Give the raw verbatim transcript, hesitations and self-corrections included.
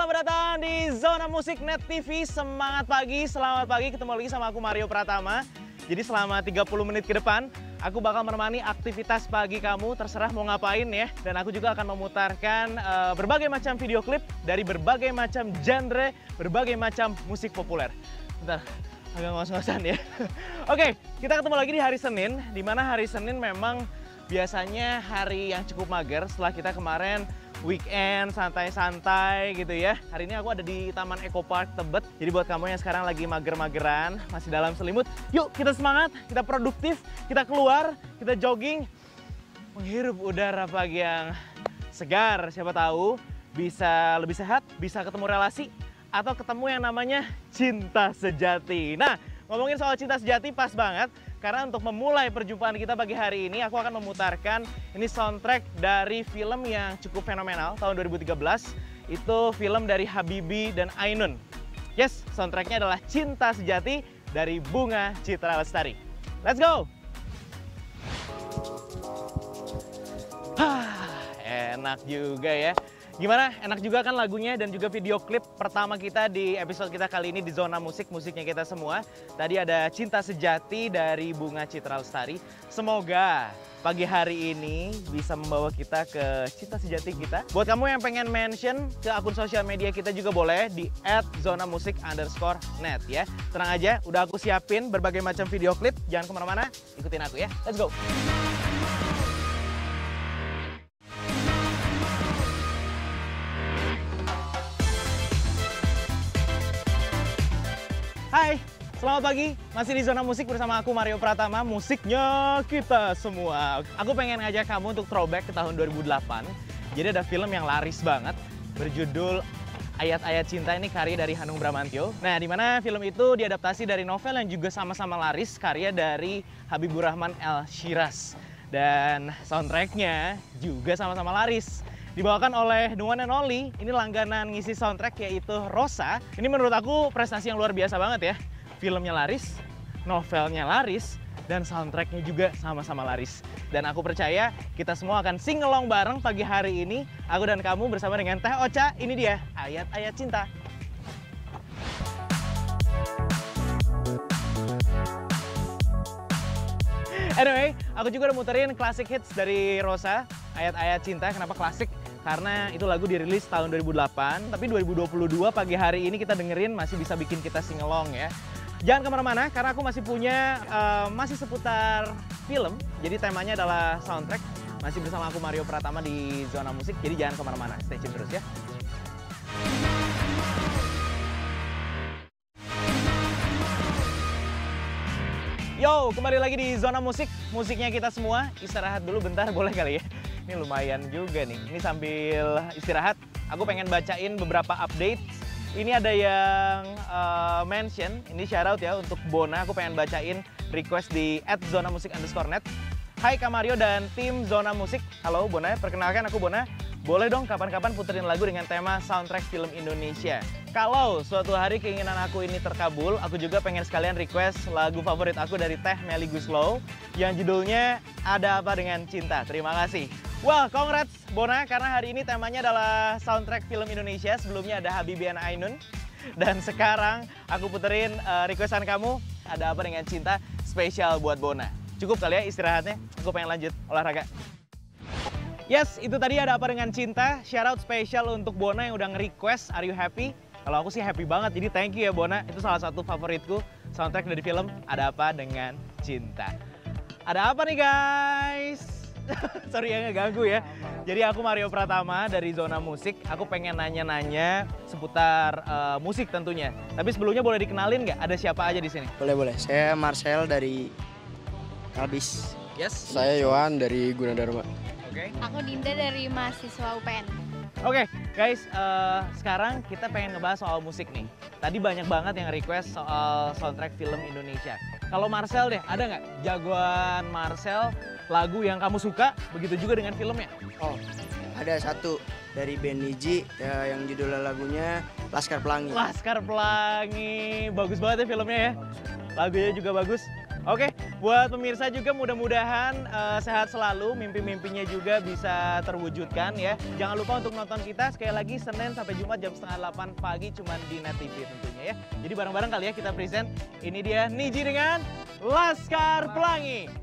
selamat datang di Zona Musik Net T V. Semangat pagi, selamat pagi. Ketemu lagi sama aku Mario Pratama. Jadi selama tiga puluh menit ke depan, aku bakal menemani aktivitas pagi kamu, terserah mau ngapain ya. Dan aku juga akan memutarkan uh, berbagai macam video klip dari berbagai macam genre, berbagai macam musik populer. Bentar, agak ngos-ngosan ya. Oke, kita ketemu lagi di hari Senin, di mana hari Senin memang biasanya hari yang cukup mager setelah kita kemarin weekend santai-santai gitu ya. Hari ini aku ada di Taman Eco Park Tebet. Jadi buat kamu yang sekarang lagi mager-mageran, masih dalam selimut, yuk kita semangat, kita produktif, kita keluar, kita jogging, menghirup udara pagi yang segar. Siapa tahu bisa lebih sehat, bisa ketemu relasi, atau ketemu yang namanya cinta sejati. Nah, ngomongin soal cinta sejati pas banget. Karena untuk memulai perjumpaan kita pagi hari ini, aku akan memutarkan ini soundtrack dari film yang cukup fenomenal tahun dua ribu tiga belas. Itu film dari Habibie dan Ainun. Yes, soundtracknya adalah Cinta Sejati dari Bunga Citra Lestari. Let's go! Hah, enak juga ya. Gimana? Enak juga kan lagunya dan juga video klip pertama kita di episode kita kali ini di Zona Musik, musiknya kita semua. Tadi ada Cinta Sejati dari Bunga Citra Lestari. Semoga pagi hari ini bisa membawa kita ke cinta sejati kita. Buat kamu yang pengen mention ke akun sosial media kita juga boleh di at zona musik underscore net ya. Tenang aja, udah aku siapin berbagai macam video klip. Jangan kemana-mana, ikutin aku ya. Let's go! Hai, selamat pagi. Masih di Zona Musik bersama aku Mario Pratama, musiknya kita semua. Aku pengen ngajak kamu untuk throwback ke tahun dua ribu delapan. Jadi ada film yang laris banget, berjudul Ayat-Ayat Cinta. Ini karya dari Hanung Bramantyo. Nah, di mana film itu diadaptasi dari novel yang juga sama-sama laris, karya dari Habibur Rahman El-Shiraz. Dan soundtracknya juga sama-sama laris. Dibawakan oleh the one and only, ini langganan ngisi soundtrack yaitu Rosa. Ini menurut aku prestasi yang luar biasa banget ya. Filmnya laris, novelnya laris, dan soundtracknya juga sama-sama laris. Dan aku percaya kita semua akan sing-along bareng pagi hari ini. Aku dan kamu bersama dengan Teh Ocha, ini dia Ayat-Ayat Cinta. Anyway, aku juga udah muterin klasik hits dari Rosa, Ayat-Ayat Cinta. Kenapa klasik? Karena itu lagu dirilis tahun dua ribu delapan, tapi dua ribu dua puluh dua pagi hari ini kita dengerin masih bisa bikin kita sing-along ya. Jangan kemana-mana, karena aku masih punya, uh, masih seputar film. Jadi temanya adalah soundtrack. Masih bersama aku Mario Pratama di Zona Musik, jadi jangan kemana-mana. Stay tune terus ya. Yo, kembali lagi di Zona Musik, musiknya kita semua. Istirahat dulu bentar, boleh kali ya? Ini lumayan juga nih. Ini sambil istirahat, aku pengen bacain beberapa update. Ini ada yang uh, mention, ini shout out ya untuk Bona. Aku pengen bacain request di at zona musik underscore net. Hai Kak Mario dan tim Zona Musik. Halo Bona, perkenalkan aku Bona. Boleh dong kapan-kapan puterin lagu dengan tema soundtrack film Indonesia. Kalau suatu hari keinginan aku ini terkabul, aku juga pengen sekalian request lagu favorit aku dari Teh Melly Guslow yang judulnya Ada Apa Dengan Cinta. Terima kasih. Wah, well, congrats Bona, karena hari ini temanya adalah soundtrack film Indonesia. Sebelumnya ada Habibie and Ainun. Dan sekarang aku puterin uh, requestan kamu, Ada Apa Dengan Cinta, spesial buat Bona. Cukup kali ya istirahatnya, aku pengen lanjut olahraga. Yes, itu tadi Ada Apa Dengan Cinta. Shout out spesial untuk Bona yang udah nge-request Are You Happy? Kalau aku sih happy banget, jadi thank you ya Bona. Itu salah satu favoritku, soundtrack dari film Ada Apa Dengan Cinta. Ada apa nih guys? Sorry ya ngeganggu ya. Jadi aku Mario Pratama dari Zona Musik. Aku pengen nanya-nanya seputar uh, musik tentunya. Tapi sebelumnya boleh dikenalin nggak? Ada siapa aja di sini? Boleh boleh. Saya Marcel dari Kalbis. Yes. Saya Yohan dari Gunadarma. Oke. Okay. Aku Dinda dari mahasiswa U P N. Oke, okay, guys, uh, sekarang kita pengen ngebahas soal musik nih. Tadi banyak banget yang request soal soundtrack film Indonesia. Kalau Marcel deh, ada nggak jagoan Marcel lagu yang kamu suka, begitu juga dengan filmnya? Oh, ada satu dari band Niji ya, yang judul lagunya Laskar Pelangi. Laskar Pelangi, bagus banget ya filmnya ya. Lagunya juga bagus. Oke, Buat pemirsa juga mudah-mudahan uh, sehat selalu, mimpi-mimpinya juga bisa terwujudkan ya. Jangan lupa untuk nonton kita sekali lagi Senin sampai Jumat jam setengah delapan pagi cuman di Net T V tentunya ya. Jadi bareng-bareng kali ya kita present. Ini dia Niji dengan Laskar Pelangi.